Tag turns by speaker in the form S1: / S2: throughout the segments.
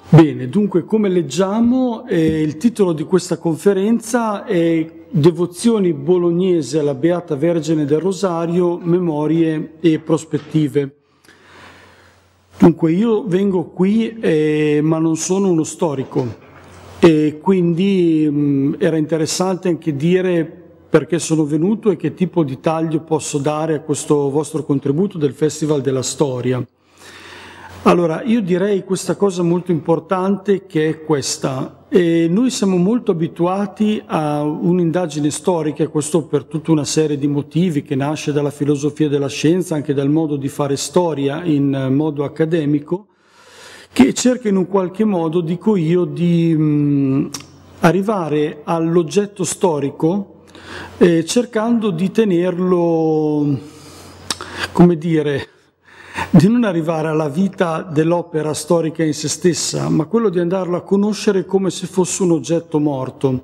S1: Bene, dunque come leggiamo, il titolo di questa conferenza è Devozioni bolognese alla Beata Vergine del Rosario, memorie e prospettive. Dunque io vengo qui ma non sono uno storico e quindi era interessante anche dire perché sono venuto e che tipo di taglio posso dare a questo vostro contributo del Festival della Storia. Allora, io direi questa cosa molto importante che è questa. Noi siamo molto abituati a un'indagine storica, questo per tutta una serie di motivi che nasce dalla filosofia della scienza, anche dal modo di fare storia in modo accademico, che cerca in un qualche modo, dico io, di arrivare all'oggetto storico cercando di tenerlo, come dire, di non arrivare alla vita dell'opera storica in se stessa, ma quello di andarla a conoscere come se fosse un oggetto morto.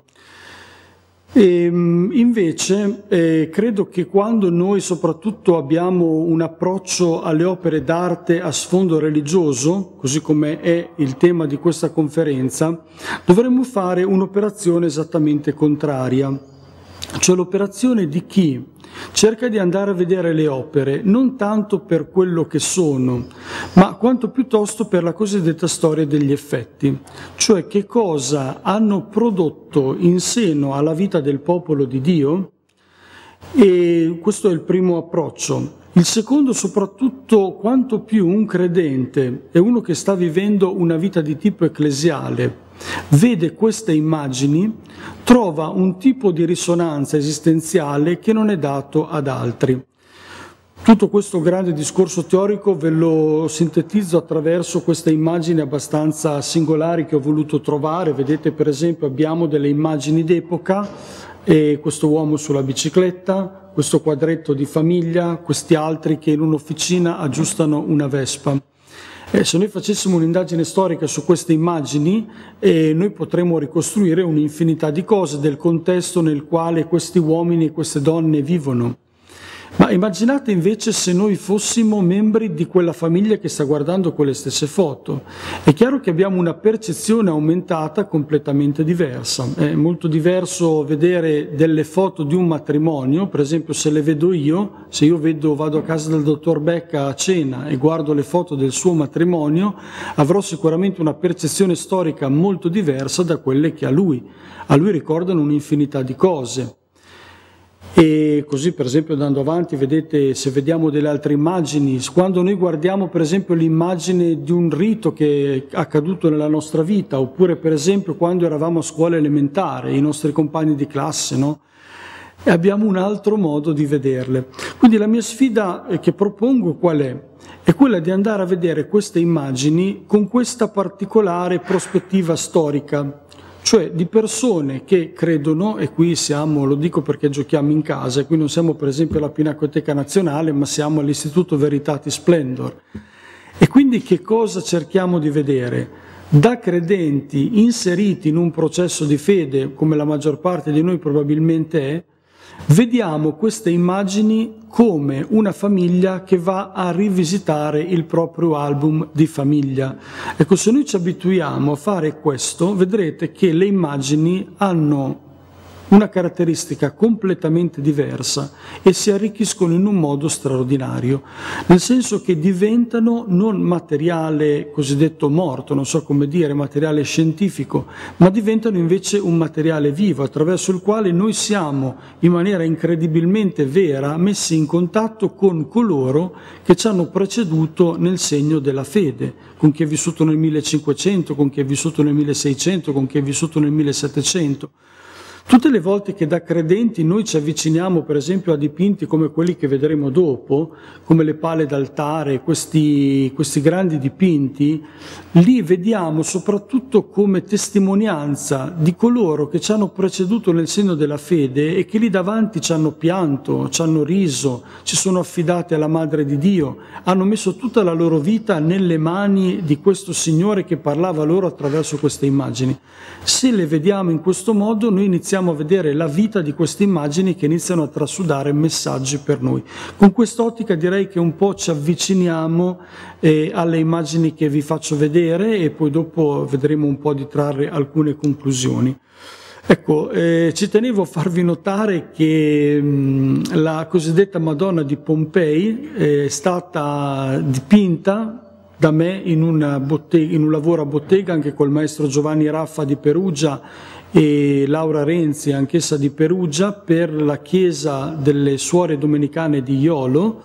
S1: Invece credo che quando noi soprattutto abbiamo un approccio alle opere d'arte a sfondo religioso, così come è il tema di questa conferenza, dovremmo fare un'operazione esattamente contraria, cioè l'operazione di chi cerca di andare a vedere le opere non tanto per quello che sono, ma quanto piuttosto per la cosiddetta storia degli effetti, cioè che cosa hanno prodotto in seno alla vita del popolo di Dio, e questo è il primo approccio. Il secondo, soprattutto, quanto più un credente è uno che sta vivendo una vita di tipo ecclesiale, vede queste immagini, trova un tipo di risonanza esistenziale che non è dato ad altri. Tutto questo grande discorso teorico ve lo sintetizzo attraverso queste immagini abbastanza singolari che ho voluto trovare. Vedete, per esempio, abbiamo delle immagini d'epoca, questo uomo sulla bicicletta, questo quadretto di famiglia, questi altri che in un'officina aggiustano una Vespa. Se noi facessimo un'indagine storica su queste immagini, noi potremmo ricostruire un'infinità di cose del contesto nel quale questi uomini e queste donne vivono. Ma immaginate invece se noi fossimo membri di quella famiglia che sta guardando quelle stesse foto. È chiaro che abbiamo una percezione aumentata completamente diversa. È molto diverso vedere delle foto di un matrimonio, per esempio se le vedo io, se io vado a casa del dottor Becca a cena e guardo le foto del suo matrimonio, avrò sicuramente una percezione storica molto diversa da quelle che a lui. A lui ricordano un'infinità di cose. E così, per esempio, andando avanti, vedete, se vediamo delle altre immagini, quando noi guardiamo per esempio l'immagine di un rito che è accaduto nella nostra vita, oppure per esempio quando eravamo a scuola elementare, i nostri compagni di classe, no? E abbiamo un altro modo di vederle. Quindi la mia sfida che propongo qual è? È quella di andare a vedere queste immagini con questa particolare prospettiva storica, cioè di persone che credono, e qui siamo, lo dico perché giochiamo in casa, qui non siamo per esempio alla Pinacoteca Nazionale, ma siamo all'Istituto Veritatis Splendor. E quindi che cosa cerchiamo di vedere? Da credenti inseriti in un processo di fede, come la maggior parte di noi probabilmente è, vediamo queste immagini come una famiglia che va a rivisitare il proprio album di famiglia. Ecco, se noi ci abituiamo a fare questo, vedrete che le immagini hanno una caratteristica completamente diversa e si arricchiscono in un modo straordinario, nel senso che diventano non materiale cosiddetto morto, non so come dire, materiale scientifico, ma diventano invece un materiale vivo attraverso il quale noi siamo in maniera incredibilmente vera messi in contatto con coloro che ci hanno preceduto nel segno della fede, con chi è vissuto nel 1500, con chi è vissuto nel 1600, con chi è vissuto nel 1700. Tutte le volte che da credenti noi ci avviciniamo per esempio a dipinti come quelli che vedremo dopo, come le pale d'altare, questi grandi dipinti, li vediamo soprattutto come testimonianza di coloro che ci hanno preceduto nel segno della fede e che lì davanti ci hanno pianto, ci hanno riso, ci sono affidati alla Madre di Dio, hanno messo tutta la loro vita nelle mani di questo Signore che parlava loro attraverso queste immagini. Se le vediamo in questo modo noi iniziamo iniziamo a vedere la vita di queste immagini che iniziano a trasudare messaggi per noi. Con quest'ottica direi che un po' ci avviciniamo alle immagini che vi faccio vedere e poi dopo vedremo un po' di trarre alcune conclusioni. Ecco, ci tenevo a farvi notare che la cosiddetta Madonna di Pompei è stata dipinta da me in un lavoro a bottega anche col maestro Giovanni Raffa di Perugia e Laura Renzi, anch'essa di Perugia, per la chiesa delle Suore Domenicane di Jolo.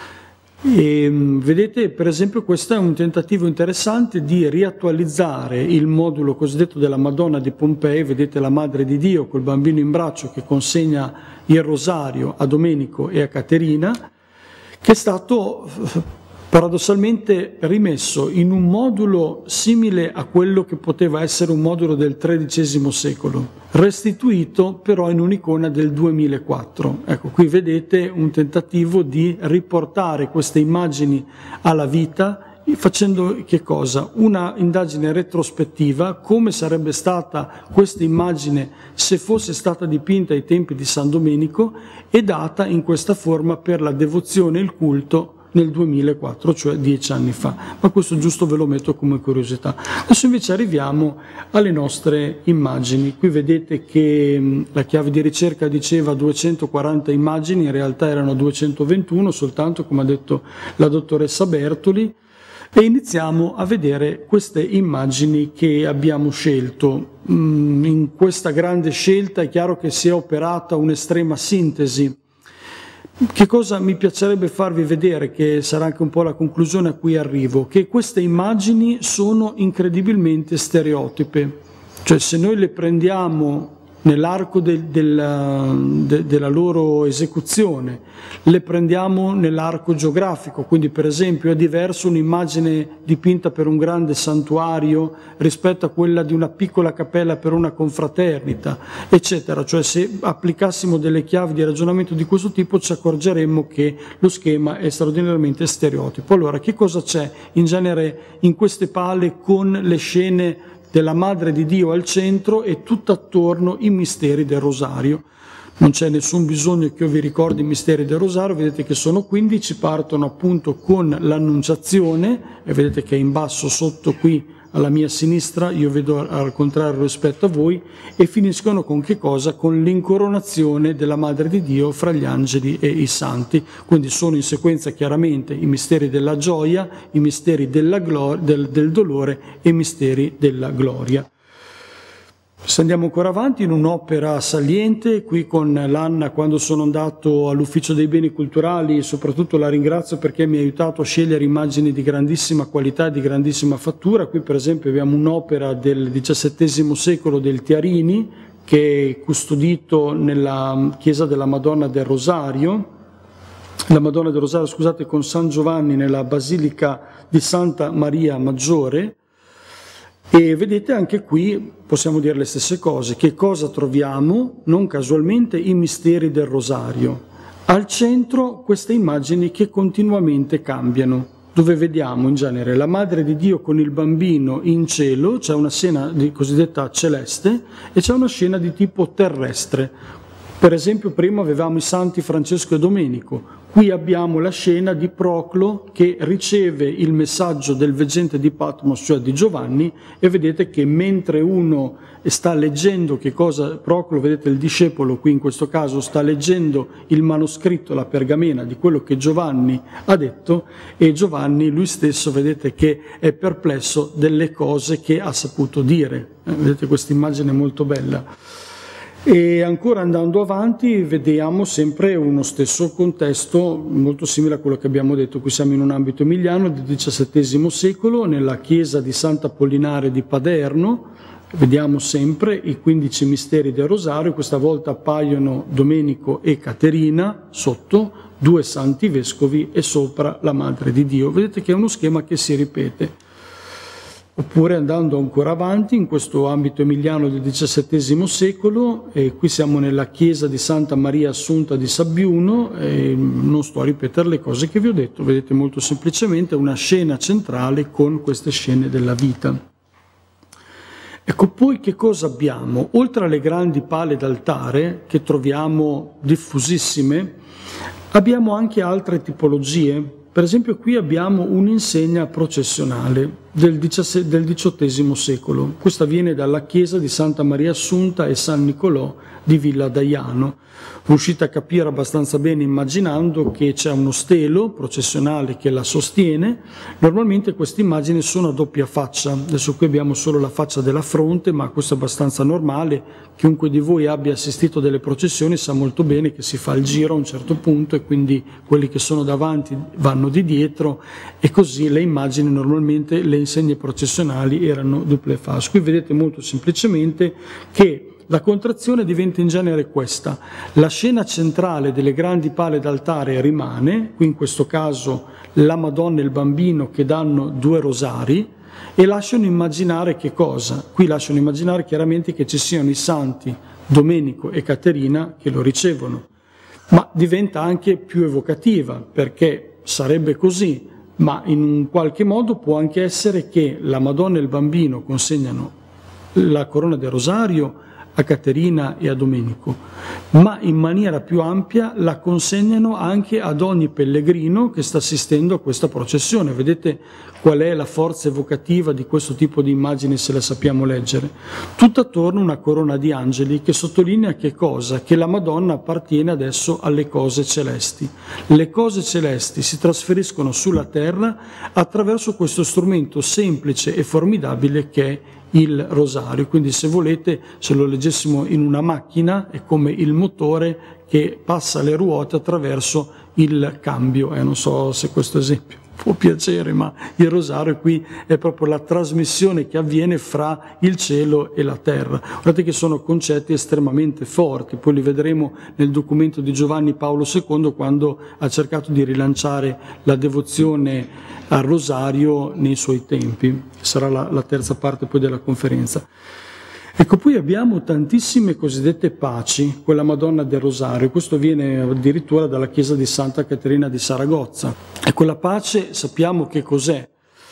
S1: E vedete, per esempio, questo è un tentativo interessante di riattualizzare il modulo cosiddetto della Madonna di Pompei. Vedete la Madre di Dio col bambino in braccio che consegna il rosario a Domenico e a Caterina, che è stato paradossalmente rimesso in un modulo simile a quello che poteva essere un modulo del XIII secolo, restituito però in un'icona del 2004. Ecco, qui vedete un tentativo di riportare queste immagini alla vita, facendo che cosa? Una indagine retrospettiva, come sarebbe stata questa immagine se fosse stata dipinta ai tempi di San Domenico e data in questa forma per la devozione e il culto nel 2004, cioè 10 anni fa, ma questo giusto ve lo metto come curiosità. Adesso invece arriviamo alle nostre immagini. Qui vedete che la chiave di ricerca diceva 240 immagini, in realtà erano 221 soltanto, come ha detto la dottoressa Bertoli, e iniziamo a vedere queste immagini che abbiamo scelto. In questa grande scelta è chiaro che si è operata un'estrema sintesi. Che cosa mi piacerebbe farvi vedere, che sarà anche un po' la conclusione a cui arrivo, che queste immagini sono incredibilmente stereotipe, cioè se noi le prendiamo nell'arco della loro esecuzione, le prendiamo nell'arco geografico, quindi per esempio è diverso un'immagine dipinta per un grande santuario rispetto a quella di una piccola cappella per una confraternita, eccetera. Cioè se applicassimo delle chiavi di ragionamento di questo tipo ci accorgeremmo che lo schema è straordinariamente stereotipo. Allora, che cosa c'è in genere in queste pale con le scene della Madre di Dio al centro e tutt'attorno i misteri del Rosario? Non c'è nessun bisogno che io vi ricordi i misteri del Rosario, vedete che sono 15, partono appunto con l'Annunciazione, e vedete che è in basso sotto qui alla mia sinistra, io vedo al contrario rispetto a voi, e finiscono con che cosa? Con l'incoronazione della Madre di Dio fra gli angeli e i santi. Quindi sono in sequenza chiaramente i misteri della gioia, i misteri della del dolore e i misteri della gloria. Se andiamo ancora avanti, in un'opera saliente, qui con l'Anna, quando sono andato all'Ufficio dei Beni Culturali, soprattutto la ringrazio perché mi ha aiutato a scegliere immagini di grandissima qualità e di grandissima fattura. Qui per esempio abbiamo un'opera del XVII secolo del Tiarini, che è custodito nella chiesa della Madonna del Rosario, scusate, con San Giovanni nella Basilica di Santa Maria Maggiore. E vedete anche qui possiamo dire le stesse cose. Che cosa troviamo? Non casualmente i misteri del Rosario. Al centro queste immagini che continuamente cambiano, dove vediamo in genere la Madre di Dio con il bambino in cielo, c'è una scena di cosiddetta celeste e c'è una scena di tipo terrestre. Per esempio prima avevamo i santi Francesco e Domenico. Qui abbiamo la scena di Proclo che riceve il messaggio del veggente di Patmos, cioè di Giovanni, e vedete che mentre uno sta leggendo che cosa Proclo, vedete il discepolo qui in questo caso, sta leggendo il manoscritto, la pergamena di quello che Giovanni ha detto, e Giovanni lui stesso vedete che è perplesso delle cose che ha saputo dire. Vedete questa immagine molto bella. E ancora andando avanti vediamo sempre uno stesso contesto molto simile a quello che abbiamo detto. Qui siamo in un ambito emiliano del XVII secolo, nella chiesa di Sant'Apollinare di Paderno. Vediamo sempre i 15 misteri del Rosario, questa volta appaiono Domenico e Caterina sotto, due santi vescovi e sopra la Madre di Dio. Vedete che è uno schema che si ripete. Oppure andando ancora avanti in questo ambito emiliano del XVII secolo, qui siamo nella chiesa di Santa Maria Assunta di Sabbiuno, non sto a ripetere le cose che vi ho detto, vedete molto semplicemente una scena centrale con queste scene della vita. Ecco, poi che cosa abbiamo? Oltre alle grandi pale d'altare, che troviamo diffusissime, abbiamo anche altre tipologie. Per esempio qui abbiamo un'insegna processionale del XVIII secolo. Questa viene dalla chiesa di Santa Maria Assunta e San Nicolò di Villa d'Aiano. Riuscite a capire abbastanza bene immaginando che c'è uno stelo processionale che la sostiene. Normalmente queste immagini sono a doppia faccia. Adesso qui abbiamo solo la faccia della fronte, ma questo è abbastanza normale. Chiunque di voi abbia assistito a delle processioni sa molto bene che si fa il giro a un certo punto e quindi quelli che sono davanti vanno di dietro e così le immagini normalmente, le insegne processionali erano duple face. Qui vedete molto semplicemente che la contrazione diventa in genere questa: la scena centrale delle grandi pale d'altare rimane, qui in questo caso la Madonna e il Bambino che danno 2 rosari e lasciano immaginare che cosa? Qui lasciano immaginare chiaramente che ci siano i santi Domenico e Caterina che lo ricevono, ma diventa anche più evocativa perché sarebbe così, ma in un qualche modo può anche essere che la Madonna e il Bambino consegnano la corona del rosario a Caterina e a Domenico, ma in maniera più ampia la consegnano anche ad ogni pellegrino che sta assistendo a questa processione. Vedete qual è la forza evocativa di questo tipo di immagini se le sappiamo leggere? Tutt'attorno una corona di angeli che sottolinea che cosa? Che la Madonna appartiene adesso alle cose celesti. Le cose celesti si trasferiscono sulla terra attraverso questo strumento semplice e formidabile che è il rosario. Quindi se volete, se lo leggessimo in una macchina, è come il motore che passa le ruote attraverso il cambio. Non so se questo esempio può piacere, ma il rosario qui è proprio la trasmissione che avviene fra il cielo e la terra. Guardate che sono concetti estremamente forti, poi li vedremo nel documento di Giovanni Paolo II quando ha cercato di rilanciare la devozione al rosario nei suoi tempi. Sarà la terza parte poi della conferenza. Ecco, poi abbiamo tantissime cosiddette paci, quella Madonna del Rosario. Questo viene addirittura dalla chiesa di Santa Caterina di Saragozza. E quella pace sappiamo che cos'è.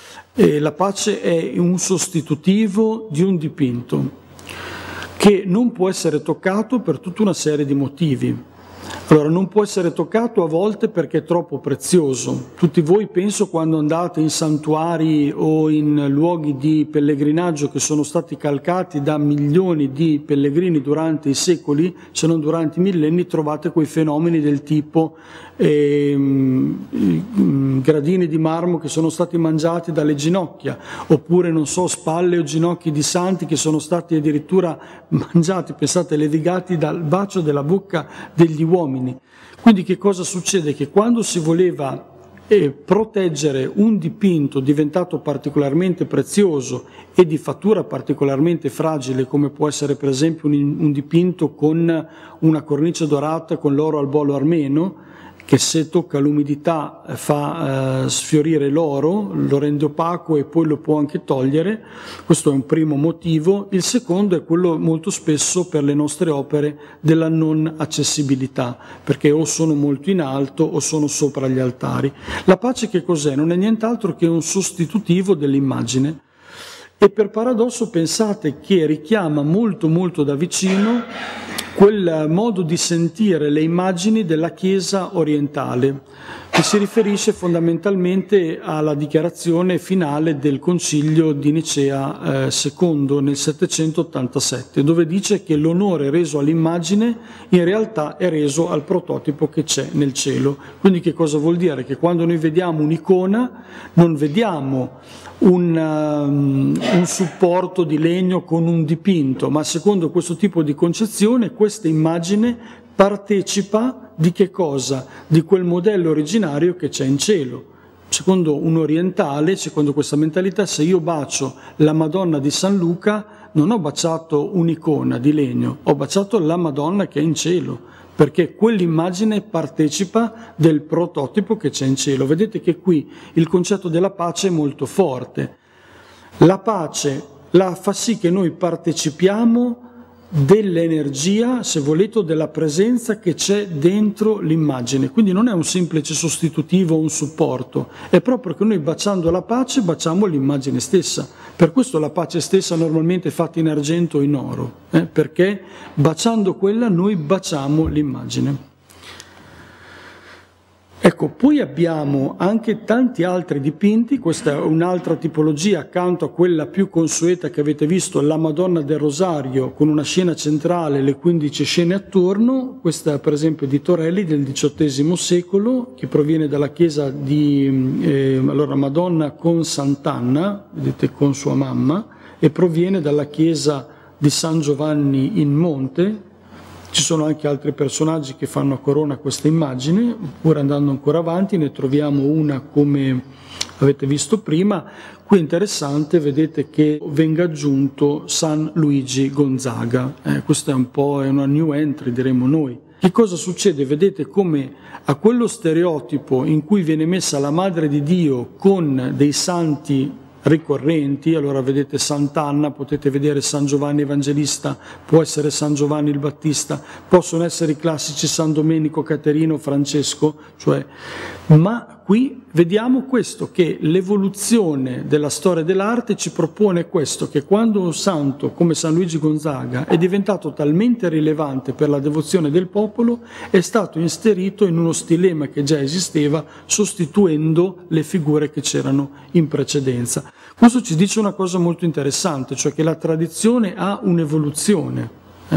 S1: La pace è un sostitutivo di un dipinto che non può essere toccato per tutta una serie di motivi. Allora, non può essere toccato a volte perché è troppo prezioso. Tutti voi penso quando andate in santuari o in luoghi di pellegrinaggio che sono stati calcati da milioni di pellegrini durante i secoli, se non durante i millenni, trovate quei fenomeni del tipo gradini di marmo che sono stati mangiati dalle ginocchia, oppure non so, spalle o ginocchi di santi che sono stati addirittura mangiati, pensate, levigati dal bacio della bocca degli uomini. Quindi che cosa succede? Che quando si voleva proteggere un dipinto diventato particolarmente prezioso e di fattura particolarmente fragile, come può essere per esempio un dipinto con una cornice dorata con l'oro al bolo armeno, che se tocca l'umidità fa sfiorire l'oro, lo rende opaco e poi lo può anche togliere. Questo è un primo motivo. Il secondo è quello molto spesso per le nostre opere della non accessibilità, perché o sono molto in alto o sono sopra gli altari. La pace che cos'è? Non è nient'altro che un sostitutivo dell'immagine. E per paradosso pensate che richiama molto molto da vicino quel modo di sentire le immagini della Chiesa orientale, che si riferisce fondamentalmente alla dichiarazione finale del Concilio di Nicea II nel 787, dove dice che l'onore reso all'immagine in realtà è reso al prototipo che c'è nel cielo. Quindi che cosa vuol dire? Che quando noi vediamo un'icona non vediamo un supporto di legno con un dipinto, ma secondo questo tipo di concezione questa immagine partecipa di che cosa? Di quel modello originario che c'è in cielo. Secondo un orientale, secondo questa mentalità, se io bacio la Madonna di San Luca non ho baciato un'icona di legno, ho baciato la Madonna che è in cielo, perché quell'immagine partecipa del prototipo che c'è in cielo. Vedete che qui il concetto della pace è molto forte. La pace fa sì che noi partecipiamo dell'energia, se volete, o della presenza che c'è dentro l'immagine. Quindi non è un semplice sostitutivo o un supporto, è proprio che noi baciando la pace baciamo l'immagine stessa. Per questo la pace stessa normalmente è fatta in argento o in oro, perché baciando quella noi baciamo l'immagine. Ecco, poi abbiamo anche tanti altri dipinti, questa è un'altra tipologia accanto a quella più consueta che avete visto, la Madonna del Rosario con una scena centrale, le 15 scene attorno. Questa per esempio di Torelli del XVIII secolo, che proviene dalla chiesa di allora Madonna con Sant'Anna, vedete con sua mamma, e proviene dalla chiesa di San Giovanni in Monte. Ci sono anche altri personaggi che fanno a corona questa immagine, oppure andando ancora avanti ne troviamo una come avete visto prima. Qui è interessante, vedete che venga aggiunto San Luigi Gonzaga, questa è un po' una new entry diremmo noi. Che cosa succede? Vedete come a quello stereotipo in cui viene messa la Madre di Dio con dei santi ricorrenti, allora vedete Sant'Anna, potete vedere San Giovanni Evangelista, può essere San Giovanni il Battista, possono essere i classici San Domenico, Caterino, Francesco, ma qui vediamo questo, che l'evoluzione della storia dell'arte ci propone questo, che quando un santo come San Luigi Gonzaga è diventato talmente rilevante per la devozione del popolo, è stato inserito in uno stilema che già esisteva, sostituendo le figure che c'erano in precedenza. Questo ci dice una cosa molto interessante, cioè che la tradizione ha un'evoluzione.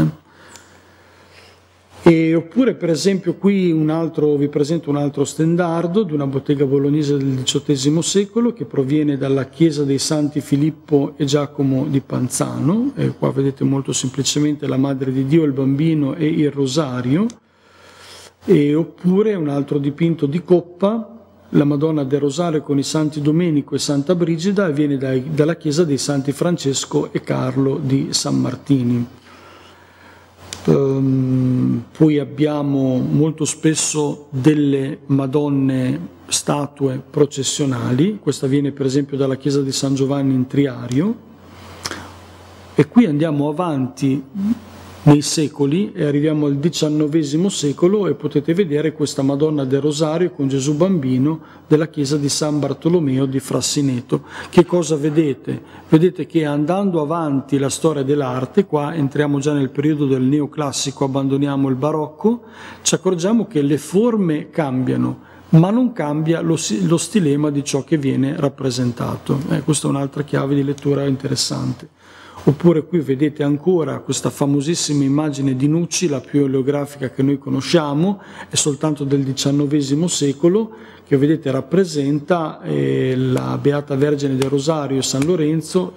S1: Oppure per esempio qui vi presento un altro stendardo di una bottega bolognese del XVIII secolo che proviene dalla chiesa dei Santi Filippo e Giacomo di Panzano, e qua vedete molto semplicemente la Madre di Dio, il Bambino e il Rosario. Oppure un altro dipinto di Coppa, la Madonna del Rosario con i Santi Domenico e Santa Brigida, e viene dalla chiesa dei Santi Francesco e Carlo di San Martini. Poi abbiamo molto spesso delle Madonne statue processionali, questa viene per esempio dalla chiesa di San Giovanni in Triario, e qui andiamo avanti nei secoli e arriviamo al XIX secolo e potete vedere questa Madonna del Rosario con Gesù Bambino della chiesa di San Bartolomeo di Frassineto. Che cosa vedete? Vedete che andando avanti la storia dell'arte, qua entriamo già nel periodo del neoclassico, abbandoniamo il barocco, ci accorgiamo che le forme cambiano, ma non cambia lo stilema di ciò che viene rappresentato. Questa è un'altra chiave di lettura interessante. Oppure qui vedete ancora questa famosissima immagine di Nucci, la più oleografica che noi conosciamo, è soltanto del XIX secolo, che vedete rappresenta la Beata Vergine del Rosario San Lorenzo,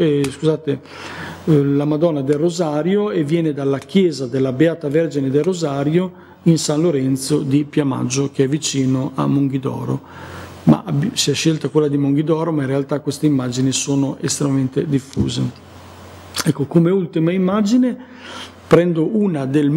S1: la Madonna del Rosario, e viene dalla chiesa della Beata Vergine del Rosario in San Lorenzo di Piamaggio, che è vicino a Monghidoro. Ma si è scelta quella di Monghidoro, ma in realtà queste immagini sono estremamente diffuse. Ecco, come ultima immagine prendo una del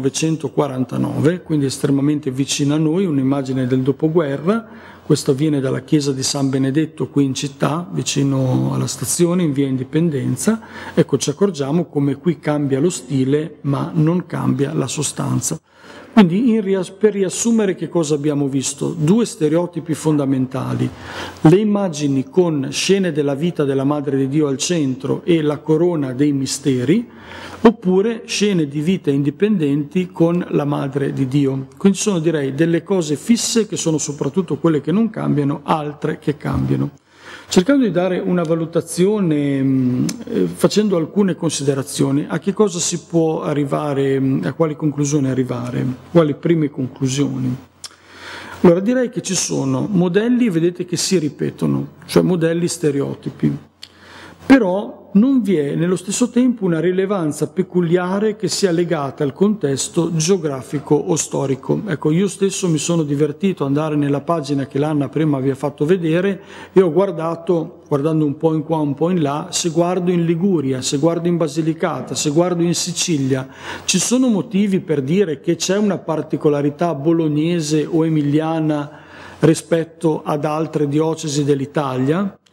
S1: 1949, quindi estremamente vicina a noi, un'immagine del dopoguerra. Questa viene dalla chiesa di San Benedetto qui in città, vicino alla stazione, in via Indipendenza. Ecco, ci accorgiamo come qui cambia lo stile, ma non cambia la sostanza. Quindi per riassumere che cosa abbiamo visto? Due stereotipi fondamentali: le immagini con scene della vita della Madre di Dio al centro e la corona dei misteri, oppure scene di vita indipendenti con la Madre di Dio. Quindi sono, direi, delle cose fisse che sono soprattutto quelle che non cambiano, altre che cambiano. Cercando di dare una valutazione, facendo alcune considerazioni, a che cosa si può arrivare, a quali conclusioni arrivare, quali prime conclusioni. Allora direi che ci sono modelli, vedete, che si ripetono, cioè modelli stereotipi, però non vi è nello stesso tempo una rilevanza peculiare che sia legata al contesto geografico o storico. Ecco, io stesso mi sono divertito ad andare nella pagina che l'Anna prima vi ha fatto vedere e ho guardando un po' in qua, un po' in là, se guardo in Liguria, se guardo in Basilicata, se guardo in Sicilia, ci sono motivi per dire che c'è una particolarità bolognese o emiliana rispetto ad altre diocesi dell'Italia?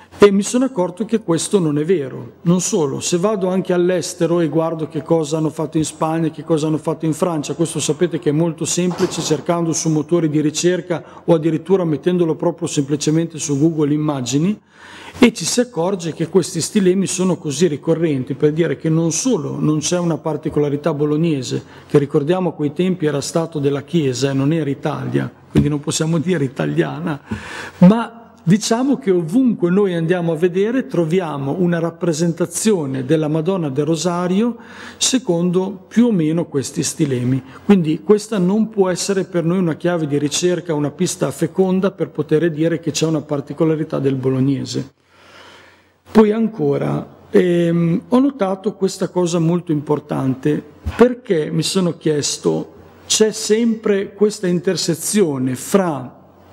S1: E mi sono accorto che questo non è vero. Non solo, se vado anche all'estero e guardo che cosa hanno fatto in Spagna, che cosa hanno fatto in Francia, questo sapete che è molto semplice, cercando su motori di ricerca o addirittura mettendolo proprio semplicemente su Google Immagini, e ci si accorge che questi stilemi sono così ricorrenti, per dire che non solo non c'è una particolarità bolognese, che ricordiamo a quei tempi era stato della Chiesa e non era Italia, quindi non possiamo dire italiana, ma diciamo che ovunque noi andiamo a vedere troviamo una rappresentazione della Madonna del Rosario secondo più o meno questi stilemi. Quindi questa non può essere per noi una chiave di ricerca, una pista feconda per poter dire che c'è una particolarità del bolognese. Poi ancora, ho notato questa cosa molto importante, perché mi sono chiesto, c'è sempre questa intersezione fra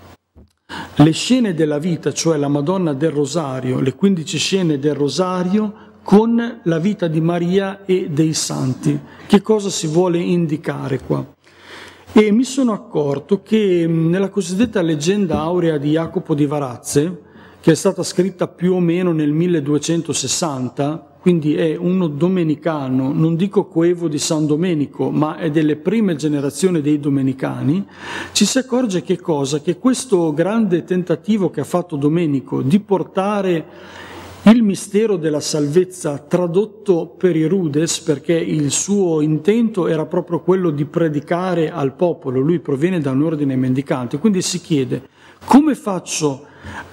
S1: le scene della vita, cioè la Madonna del Rosario, le 15 scene del Rosario, con la vita di Maria e dei santi. Che cosa si vuole indicare qua? E mi sono accorto che nella cosiddetta leggenda aurea di Jacopo di Varazze, che è stata scritta più o meno nel 1260, quindi è uno domenicano, non dico coevo di San Domenico, ma è delle prime generazioni dei domenicani, ci si accorge che cosa? Che questo grande tentativo che ha fatto Domenico di portare il mistero della salvezza tradotto per i Rudes, perché il suo intento era proprio quello di predicare al popolo, lui proviene da un ordine mendicante, quindi si chiede come faccio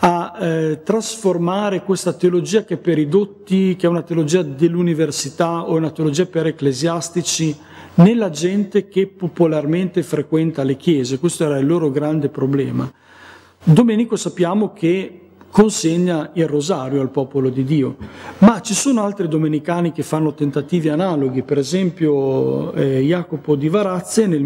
S1: a trasformare questa teologia che per i dotti, che è una teologia dell'università o una teologia per ecclesiastici, nella gente che popolarmente frequenta le chiese. Questo era il loro grande problema. Domenico sappiamo che consegna il rosario al popolo di Dio, ma ci sono altri domenicani che fanno tentativi analoghi. Per esempio Jacopo di Varazze nel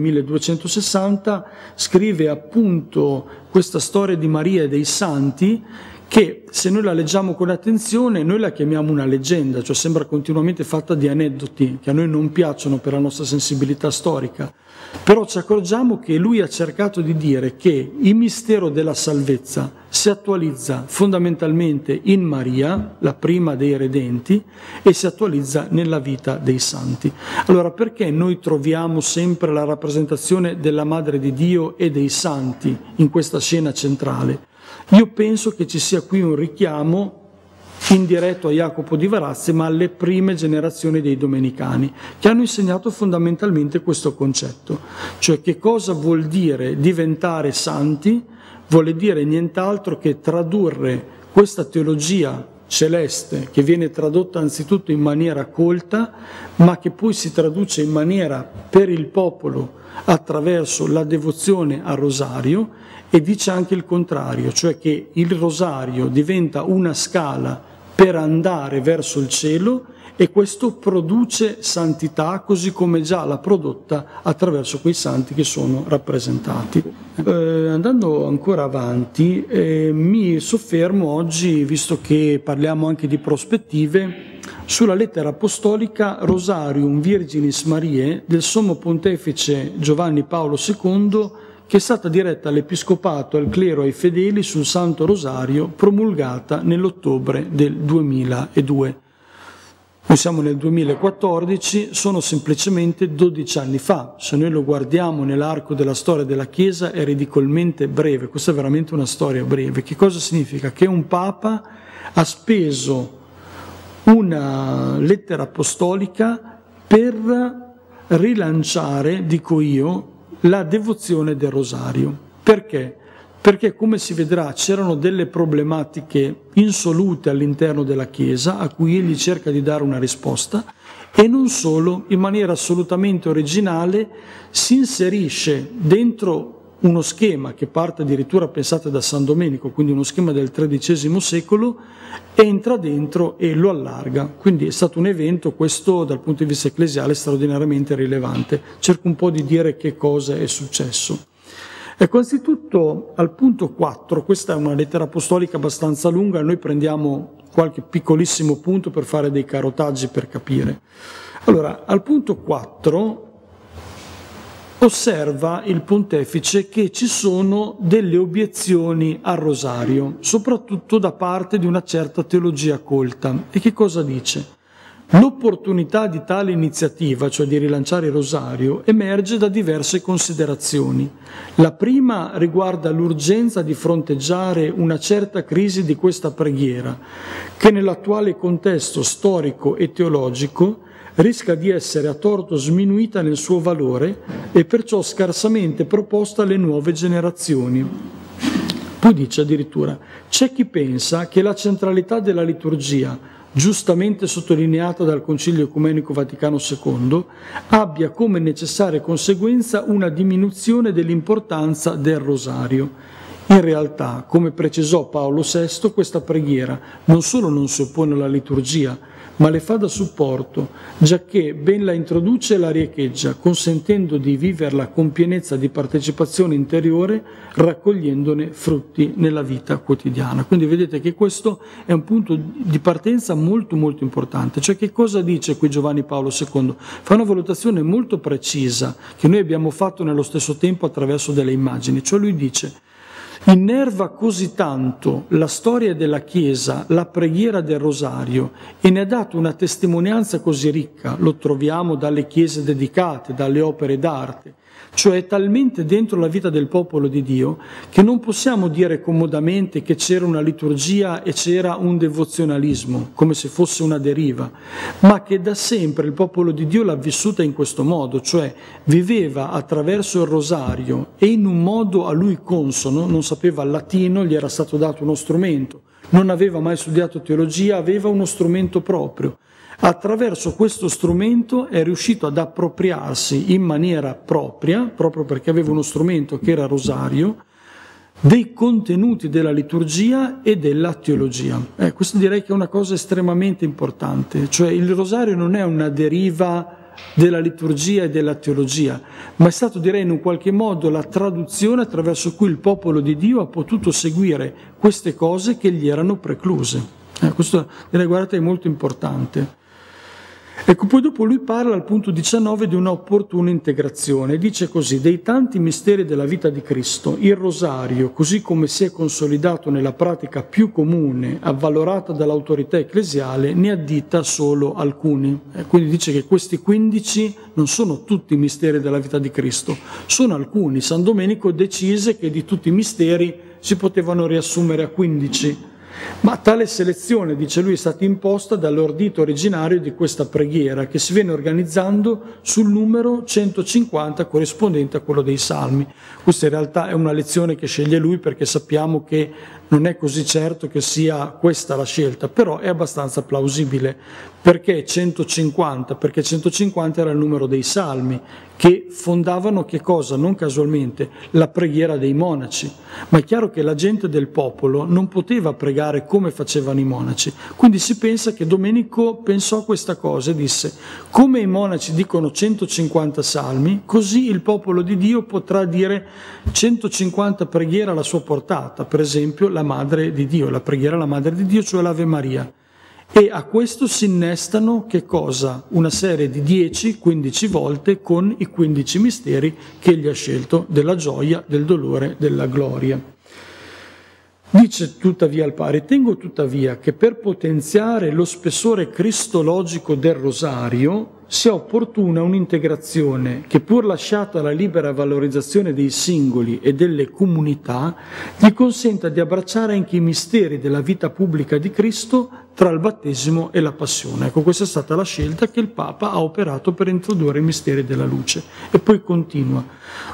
S1: 1260 scrive appunto questa storia di Maria e dei santi, che se noi la leggiamo con attenzione noi la chiamiamo una leggenda, cioè sembra continuamente fatta di aneddoti che a noi non piacciono per la nostra sensibilità storica, però ci accorgiamo che lui ha cercato di dire che il mistero della salvezza si attualizza fondamentalmente in Maria, la prima dei redenti, e si attualizza nella vita dei santi. Allora, perché noi troviamo sempre la rappresentazione della Madre di Dio e dei santi in questa scena centrale? Io penso che ci sia qui un richiamo indiretto a Jacopo di Varazze, ma alle prime generazioni dei domenicani, che hanno insegnato fondamentalmente questo concetto, cioè che cosa vuol dire diventare santi. Vuole dire nient'altro che tradurre questa teologia celeste, che viene tradotta anzitutto in maniera colta, ma che poi si traduce in maniera per il popolo attraverso la devozione al rosario, e dice anche il contrario, cioè che il rosario diventa una scala per andare verso il cielo, e questo produce santità così come già l'ha prodotta attraverso quei santi che sono rappresentati. Andando ancora avanti, mi soffermo oggi, visto che parliamo anche di prospettive, sulla lettera apostolica Rosarium Virginis Mariae del Sommo Pontefice Giovanni Paolo II, che è stata diretta all'Episcopato, al clero e ai fedeli sul Santo Rosario, promulgata nell'ottobre del 2002. Noi siamo nel 2014, sono semplicemente 12 anni fa. Se noi lo guardiamo nell'arco della storia della Chiesa è ridicolmente breve, questa è veramente una storia breve. Che cosa significa? Che un Papa ha speso una lettera apostolica per rilanciare, dico io, la devozione del rosario. Perché? Perché, come si vedrà, c'erano delle problematiche insolute all'interno della Chiesa a cui egli cerca di dare una risposta, e non solo, in maniera assolutamente originale si inserisce dentro uno schema che parte addirittura, pensate, da San Domenico, quindi uno schema del XIII secolo, entra dentro e lo allarga. Quindi è stato un evento, questo dal punto di vista ecclesiale, straordinariamente rilevante. Cerco un po' di dire che cosa è successo. Ecco, anzitutto al punto 4, questa è una lettera apostolica abbastanza lunga, noi prendiamo qualche piccolissimo punto per fare dei carotaggi per capire. Allora, al punto 4 osserva il pontefice che ci sono delle obiezioni al rosario, soprattutto da parte di una certa teologia colta. E che cosa dice? L'opportunità di tale iniziativa, cioè di rilanciare il rosario, emerge da diverse considerazioni. La prima riguarda l'urgenza di fronteggiare una certa crisi di questa preghiera, che nell'attuale contesto storico e teologico rischia di essere a torto sminuita nel suo valore e perciò scarsamente proposta alle nuove generazioni. Poi dice addirittura: c'è chi pensa che la centralità della liturgia, giustamente sottolineata dal Concilio Ecumenico Vaticano II, abbia come necessaria conseguenza una diminuzione dell'importanza del rosario. In realtà, come precisò Paolo VI, questa preghiera non solo non si oppone alla liturgia, ma le fa da supporto, giacché ben la introduce e la riecheggia, consentendo di viverla con pienezza di partecipazione interiore, raccogliendone frutti nella vita quotidiana. Quindi vedete che questo è un punto di partenza molto molto importante. Cioè, che cosa dice qui Giovanni Paolo II? Fa una valutazione molto precisa, che noi abbiamo fatto nello stesso tempo attraverso delle immagini. Cioè lui dice: innerva così tanto la storia della Chiesa, la preghiera del rosario, e ne ha dato una testimonianza così ricca, lo troviamo dalle chiese dedicate, dalle opere d'arte, cioè è talmente dentro la vita del popolo di Dio che non possiamo dire comodamente che c'era una liturgia e c'era un devozionalismo, come se fosse una deriva, ma che da sempre il popolo di Dio l'ha vissuta in questo modo, cioè viveva attraverso il rosario e in un modo a lui consono. Non sapeva il latino, gli era stato dato uno strumento, non aveva mai studiato teologia, aveva uno strumento proprio. Attraverso questo strumento è riuscito ad appropriarsi in maniera propria, proprio perché aveva uno strumento che era il rosario, dei contenuti della liturgia e della teologia. Questo direi che è una cosa estremamente importante, cioè il rosario non è una deriva della liturgia e della teologia, ma è stato, direi, in un qualche modo la traduzione attraverso cui il popolo di Dio ha potuto seguire queste cose che gli erano precluse. Questo, direi, guardate, è molto importante. Ecco, poi dopo lui parla al punto 19 di una opportuna integrazione. Dice così: dei tanti misteri della vita di Cristo, il rosario, così come si è consolidato nella pratica più comune, avvalorata dall'autorità ecclesiale, ne addita solo alcuni. Quindi dice che questi 15 non sono tutti i misteri della vita di Cristo, sono alcuni. San Domenico decise che di tutti i misteri si potevano riassumere a 15. Ma tale selezione, dice lui, è stata imposta dall'ordito originario di questa preghiera, che si viene organizzando sul numero 150 corrispondente a quello dei Salmi. Questa in realtà è una lezione che sceglie lui, perché sappiamo che non è così certo che sia questa la scelta, però è abbastanza plausibile. Perché 150? Perché 150 era il numero dei Salmi, che fondavano che cosa? Non casualmente, la preghiera dei monaci. Ma è chiaro che la gente del popolo non poteva pregare come facevano i monaci. Quindi si pensa che Domenico pensò questa cosa e disse: come i monaci dicono 150 salmi, così il popolo di Dio potrà dire 150 preghiere alla sua portata, per esempio la Madre di Dio, la preghiera alla Madre di Dio, cioè l'Ave Maria. E a questo si innestano che cosa? Una serie di 10-15 volte con i 15 misteri che egli ha scelto, della gioia, del dolore, della gloria. Dice tuttavia al pari: ritengo tuttavia che per potenziare lo spessore cristologico del rosario sia opportuna un'integrazione che, pur lasciata alla libera valorizzazione dei singoli e delle comunità, gli consenta di abbracciare anche i misteri della vita pubblica di Cristo tra il battesimo e la passione. Ecco, questa è stata la scelta che il Papa ha operato per introdurre i misteri della luce. E poi continua: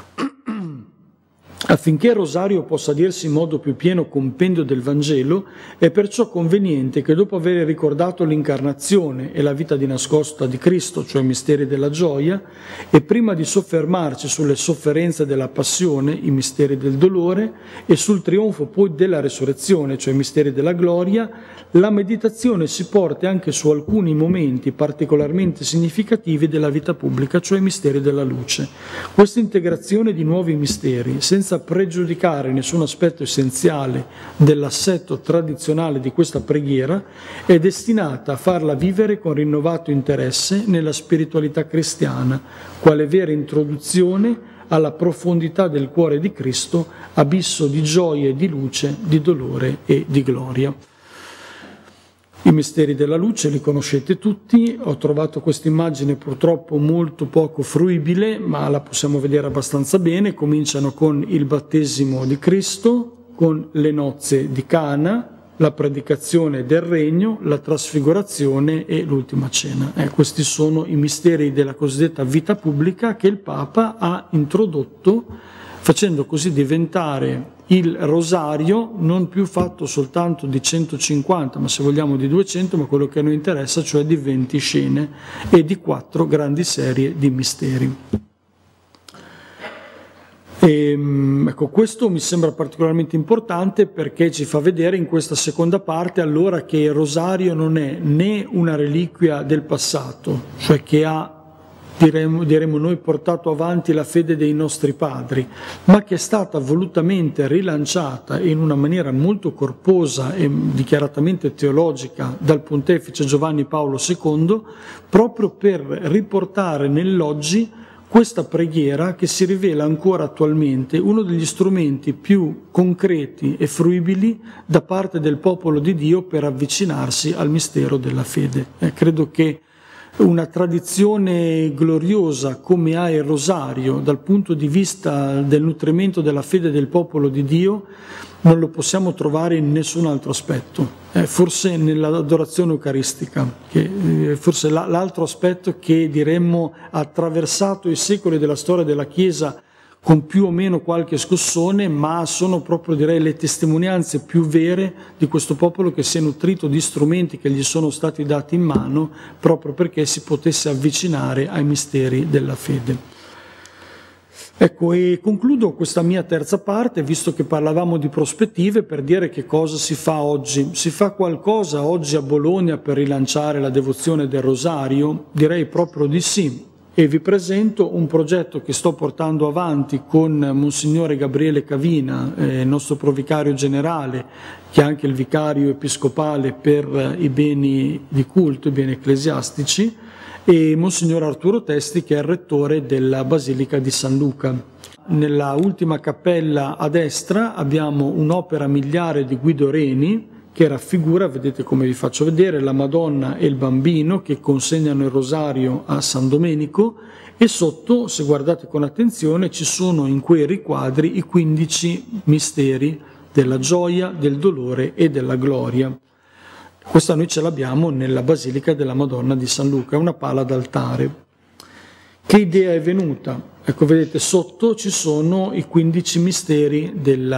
S1: affinché il rosario possa dirsi in modo più pieno compendio del Vangelo, è perciò conveniente che, dopo aver ricordato l'incarnazione e la vita di nascosta di Cristo, cioè i misteri della gioia, e prima di soffermarci sulle sofferenze della passione, i misteri del dolore, e sul trionfo poi della resurrezione, cioè i misteri della gloria, la meditazione si porti anche su alcuni momenti particolarmente significativi della vita pubblica, cioè i misteri della luce. Questa integrazione di nuovi misteri, senza senza pregiudicare nessun aspetto essenziale dell'assetto tradizionale di questa preghiera, è destinata a farla vivere con rinnovato interesse nella spiritualità cristiana, quale vera introduzione alla profondità del cuore di Cristo, abisso di gioia e di luce, di dolore e di gloria. I misteri della luce li conoscete tutti, ho trovato questa immagine purtroppo molto poco fruibile, ma la possiamo vedere abbastanza bene. Cominciano con il battesimo di Cristo, con le nozze di Cana, la predicazione del regno, la trasfigurazione e l'ultima cena. Questi sono i misteri della cosiddetta vita pubblica che il Papa ha introdotto, facendo così diventare il rosario non più fatto soltanto di 150, ma se vogliamo di 200, ma quello che a noi interessa, cioè di 20 scene e di 4 grandi serie di misteri. Ecco, questo mi sembra particolarmente importante perché ci fa vedere in questa seconda parte allora che il rosario non è né una reliquia del passato, cioè che ha, diremo noi, portato avanti la fede dei nostri padri, ma che è stata volutamente rilanciata in una maniera molto corposa e dichiaratamente teologica dal pontefice Giovanni Paolo II, proprio per riportare nell'oggi questa preghiera che si rivela ancora attualmente uno degli strumenti più concreti e fruibili da parte del popolo di Dio per avvicinarsi al mistero della fede. Credo che una tradizione gloriosa come ha il rosario dal punto di vista del nutrimento della fede del popolo di Dio non lo possiamo trovare in nessun altro aspetto, forse nell'adorazione eucaristica, che forse l'altro aspetto che diremmo ha attraversato i secoli della storia della Chiesa con più o meno qualche scossone, ma sono proprio, direi, le testimonianze più vere di questo popolo che si è nutrito di strumenti che gli sono stati dati in mano proprio perché si potesse avvicinare ai misteri della fede. Ecco, e concludo questa mia terza parte, visto che parlavamo di prospettive, per dire che cosa si fa oggi. Si fa qualcosa oggi a Bologna per rilanciare la devozione del rosario? Direi proprio di sì. E vi presento un progetto che sto portando avanti con Monsignore Gabriele Cavina, nostro provicario generale, che è anche il vicario episcopale per i beni di culto, i beni ecclesiastici, e Monsignor Arturo Testi, che è il rettore della Basilica di San Luca. Nella ultima cappella a destra abbiamo un'opera miliare di Guido Reni, che raffigura, vedete come vi faccio vedere, la Madonna e il Bambino che consegnano il rosario a San Domenico, e sotto, se guardate con attenzione, ci sono in quei riquadri i 15 misteri della gioia, del dolore e della gloria. Questa noi ce l'abbiamo nella Basilica della Madonna di San Luca, è una pala d'altare. Che idea è venuta? Ecco, vedete, sotto ci sono i 15 misteri del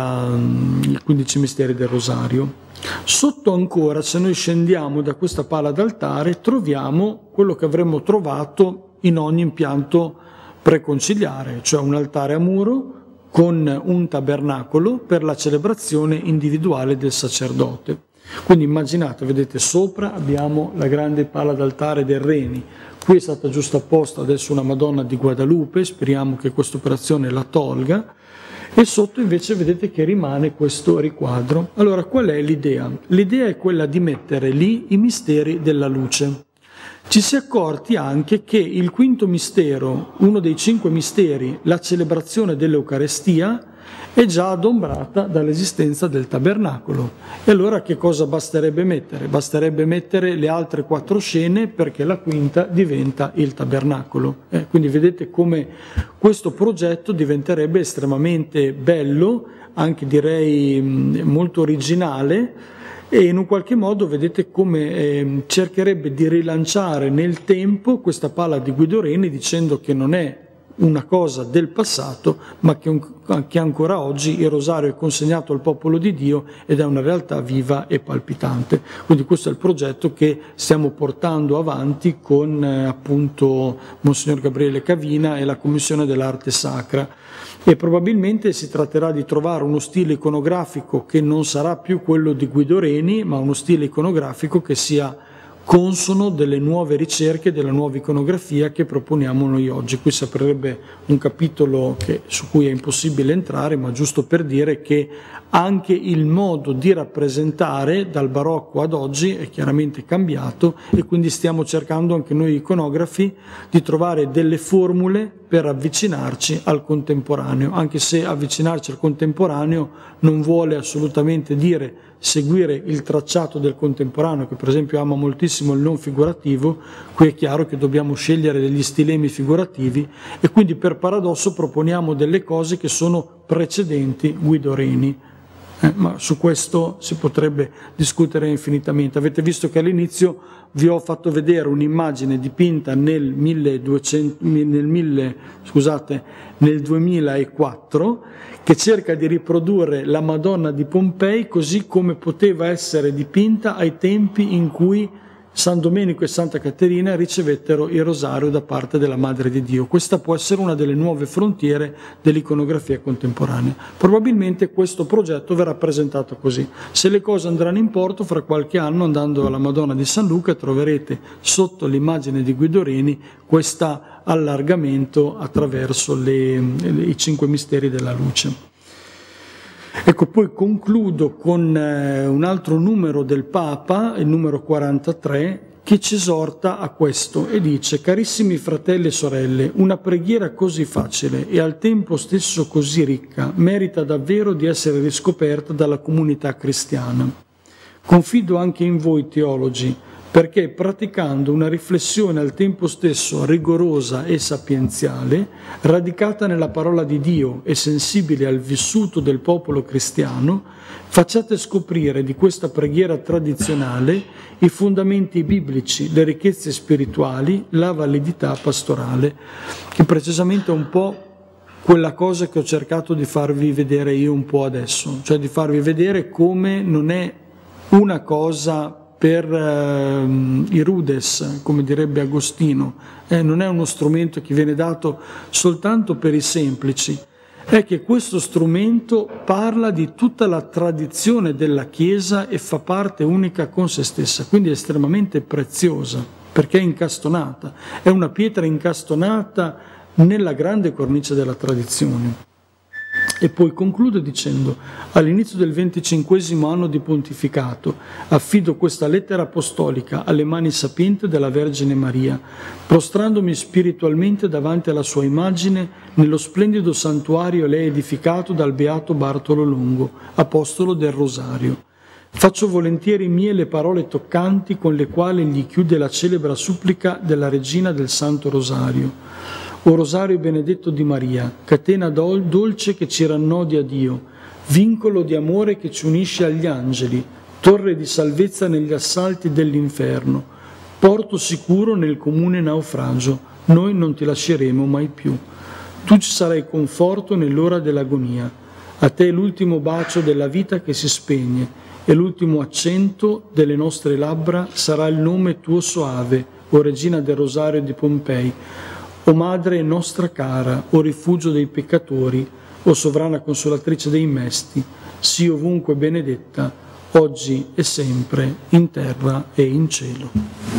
S1: rosario. Sotto ancora, se noi scendiamo da questa pala d'altare, troviamo quello che avremmo trovato in ogni impianto preconciliare, cioè un altare a muro con un tabernacolo per la celebrazione individuale del sacerdote. Quindi immaginate, vedete, sopra abbiamo la grande pala d'altare del Reni, qui è stata giusto apposta adesso una Madonna di Guadalupe, speriamo che questa operazione la tolga, e sotto invece vedete che rimane questo riquadro. Allora, qual è l'idea? L'idea è quella di mettere lì i misteri della luce. Ci si è accorti anche che il quinto mistero, uno dei 5 misteri, la celebrazione dell'Eucarestia, è già adombrata dall'esistenza del tabernacolo. E allora che cosa basterebbe mettere? Basterebbe mettere le altre 4 scene perché la quinta diventa il tabernacolo. Quindi vedete come questo progetto diventerebbe estremamente bello, anche direi molto originale, e in un qualche modo vedete come cercherebbe di rilanciare nel tempo questa pala di Guido Reni, dicendo che non è una cosa del passato, ma che ancora oggi il rosario è consegnato al popolo di Dio ed è una realtà viva e palpitante. Quindi questo è il progetto che stiamo portando avanti con appunto Monsignor Gabriele Cavina e la Commissione dell'Arte Sacra. E probabilmente si tratterà di trovare uno stile iconografico che non sarà più quello di Guido Reni, ma uno stile iconografico che sia consono delle nuove ricerche, della nuova iconografia che proponiamo noi oggi. Qui si aprirebbe un capitolo su cui è impossibile entrare, ma giusto per dire che anche il modo di rappresentare dal barocco ad oggi è chiaramente cambiato, e quindi stiamo cercando anche noi iconografi di trovare delle formule per avvicinarci al contemporaneo, anche se avvicinarci al contemporaneo non vuole assolutamente dire seguire il tracciato del contemporaneo, che per esempio ama moltissimo il non figurativo. Qui è chiaro che dobbiamo scegliere degli stilemi figurativi, e quindi per paradosso proponiamo delle cose che sono precedenti Guido Reni. Ma su questo si potrebbe discutere infinitamente. Avete visto che all'inizio vi ho fatto vedere un'immagine dipinta nel 2004 che cerca di riprodurre la Madonna di Pompei così come poteva essere dipinta ai tempi in cui San Domenico e Santa Caterina ricevettero il rosario da parte della Madre di Dio. Questa può essere una delle nuove frontiere dell'iconografia contemporanea. Probabilmente questo progetto verrà presentato così. Se le cose andranno in porto, fra qualche anno, andando alla Madonna di San Luca, troverete sotto l'immagine di Guido Reni questo allargamento attraverso i 5 misteri della luce. Ecco, poi concludo con un altro numero del Papa, il numero 43, che ci esorta a questo e dice: carissimi fratelli e sorelle, una preghiera così facile e al tempo stesso così ricca merita davvero di essere riscoperta dalla comunità cristiana. Confido anche in voi teologi, perché praticando una riflessione al tempo stesso rigorosa e sapienziale, radicata nella parola di Dio e sensibile al vissuto del popolo cristiano, facciate scoprire di questa preghiera tradizionale i fondamenti biblici, le ricchezze spirituali, la validità pastorale, che precisamente è un po' quella cosa che ho cercato di farvi vedere io un po' adesso, cioè di farvi vedere come non è una cosa per i rudes, come direbbe Agostino, non è uno strumento che viene dato soltanto per i semplici, è che questo strumento parla di tutta la tradizione della Chiesa e fa parte unica con se stessa, quindi è estremamente preziosa, perché è incastonata, è una pietra incastonata nella grande cornice della tradizione. E poi concludo dicendo: all'inizio del 25° anno di pontificato affido questa lettera apostolica alle mani sapienti della Vergine Maria, prostrandomi spiritualmente davanti alla sua immagine nello splendido santuario a lei edificato dal beato Bartolo Longo, apostolo del Rosario. Faccio volentieri mie le parole toccanti con le quali gli chiude la celebre supplica della Regina del Santo Rosario. O Rosario benedetto di Maria, catena dolce che ci rannodi a Dio, vincolo di amore che ci unisce agli angeli, torre di salvezza negli assalti dell'inferno, porto sicuro nel comune naufragio, noi non ti lasceremo mai più. Tu ci sarai conforto nell'ora dell'agonia, a te l'ultimo bacio della vita che si spegne e l'ultimo accento delle nostre labbra sarà il nome tuo soave, o Regina del Rosario di Pompei, o Madre nostra cara, o rifugio dei peccatori, o sovrana consolatrice dei mesti, sii ovunque benedetta, oggi e sempre, in terra e in cielo.